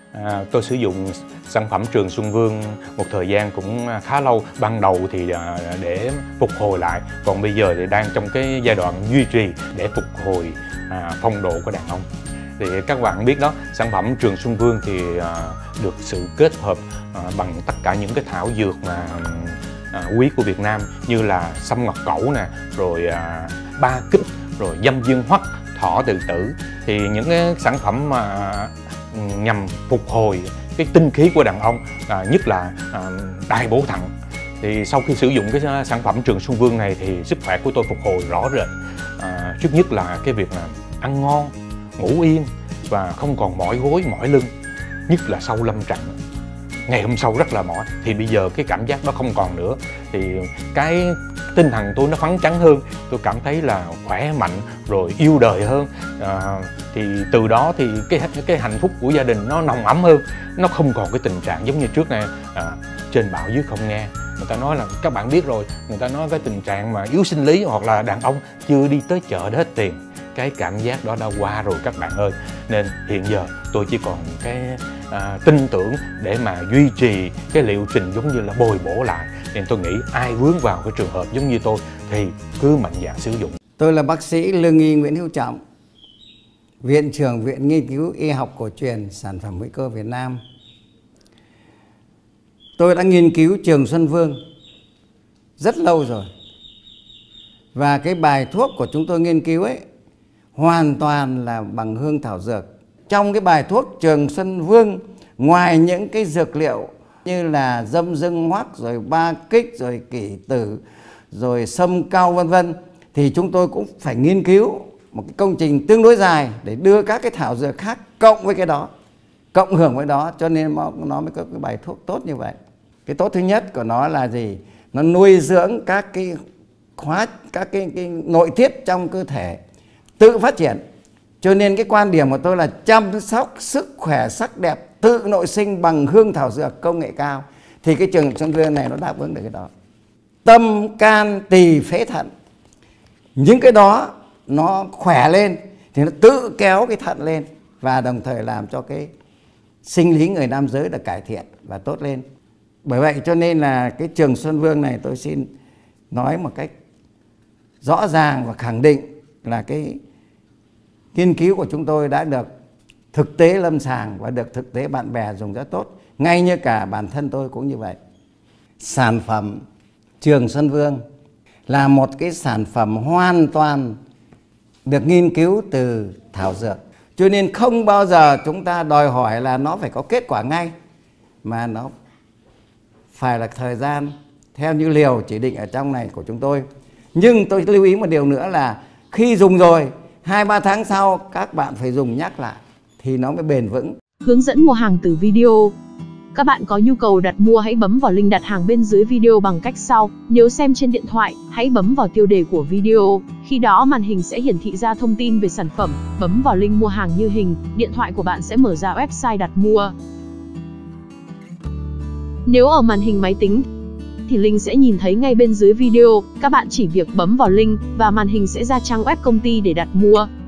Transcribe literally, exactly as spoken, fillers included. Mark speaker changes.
Speaker 1: À, tôi sử dụng sản phẩm Trường Xuân Vương một thời gian cũng khá lâu. Ban đầu thì à, để phục hồi lại, còn bây giờ thì đang trong cái giai đoạn duy trì để phục hồi à, phong độ của đàn ông. Thì các bạn biết đó, sản phẩm Trường Xuân Vương thì à, được sự kết hợp à, bằng tất cả những cái thảo dược mà à, quý của Việt Nam, như là sâm ngọc cẩu nè, rồi à, ba kích, rồi dâm dương hoắc, thỏ tự tử. Thì những cái sản phẩm mà nhằm phục hồi cái tinh khí của đàn ông, à, nhất là à, đai bổ thận. Thì sau khi sử dụng cái sản phẩm Trường Xuân Vương này thì sức khỏe của tôi phục hồi rõ rệt. À, trước nhất là cái việc là ăn ngon, ngủ yên và không còn mỏi gối, mỏi lưng, nhất là sau lâm trận. Ngày hôm sau rất là mỏi, thì bây giờ cái cảm giác đó không còn nữa. Thì cái tinh thần tôi nó phấn chấn hơn, tôi cảm thấy là khỏe mạnh rồi yêu đời hơn. À, thì từ đó thì cái cái hạnh phúc của gia đình nó nồng ấm hơn, nó không còn cái tình trạng giống như trước này, à, trên bảo dưới không nghe. Người ta nói là, các bạn biết rồi, người ta nói cái tình trạng mà yếu sinh lý hoặc là đàn ông chưa đi tới chợ để hết tiền. Cái cảm giác đó đã qua rồi các bạn ơi. Nên hiện giờ tôi chỉ còn cái à, tin tưởng để mà duy trì cái liệu trình giống như là bồi bổ lại. Nên tôi nghĩ ai vướng vào cái trường hợp giống như tôi thì cứ mạnh dạn sử dụng.
Speaker 2: Tôi là bác sĩ lương y Nguyễn Hữu Trọng, Viện trưởng Viện Nghiên cứu Y học cổ truyền Sản phẩm hữu cơ Việt Nam. Tôi đã nghiên cứu Trường Xuân Vương rất lâu rồi. Và cái bài thuốc của chúng tôi nghiên cứu ấy hoàn toàn là bằng hương thảo dược. Trong cái bài thuốc Trường Xuân Vương, ngoài những cái dược liệu như là dâm dương hoắc, rồi ba kích, rồi kỷ tử, rồi sâm cao vân vân, thì chúng tôi cũng phải nghiên cứu một cái công trình tương đối dài để đưa các cái thảo dược khác cộng với cái đó, cộng hưởng với đó, cho nên nó mới có cái bài thuốc tốt như vậy. Cái tốt thứ nhất của nó là gì? Nó nuôi dưỡng các cái khóa, các cái, cái nội tiết trong cơ thể tự phát triển. Cho nên cái quan điểm của tôi là chăm sóc sức khỏe sắc đẹp tự nội sinh bằng hương thảo dược công nghệ cao. Thì cái Trường Xuân Vương này nó đáp ứng được cái đó. Tâm, can, tỳ, phế, thận, những cái đó nó khỏe lên thì nó tự kéo cái thận lên, và đồng thời làm cho cái sinh lý người nam giới được cải thiện và tốt lên. Bởi vậy cho nên là cái Trường Xuân Vương này tôi xin nói một cách rõ ràng và khẳng định là cái nghiên cứu của chúng tôi đã được thực tế lâm sàng và được thực tế bạn bè dùng rất tốt. Ngay như cả bản thân tôi cũng như vậy. Sản phẩm Trường Xuân Vương là một cái sản phẩm hoàn toàn được nghiên cứu từ thảo dược. Cho nên không bao giờ chúng ta đòi hỏi là nó phải có kết quả ngay, mà nó phải là thời gian theo như liều chỉ định ở trong này của chúng tôi. Nhưng tôi lưu ý một điều nữa là khi dùng rồi, hai ba tháng sau các bạn phải dùng nhắc lại thì nó mới bền vững.
Speaker 3: Hướng dẫn mua hàng từ video. Các bạn có nhu cầu đặt mua hãy bấm vào link đặt hàng bên dưới video bằng cách sau. Nếu xem trên điện thoại, hãy bấm vào tiêu đề của video. Khi đó màn hình sẽ hiển thị ra thông tin về sản phẩm. Bấm vào link mua hàng như hình, điện thoại của bạn sẽ mở ra website đặt mua. Nếu ở màn hình máy tính thì link sẽ nhìn thấy ngay bên dưới video. Các bạn chỉ việc bấm vào link và màn hình sẽ ra trang web công ty để đặt mua.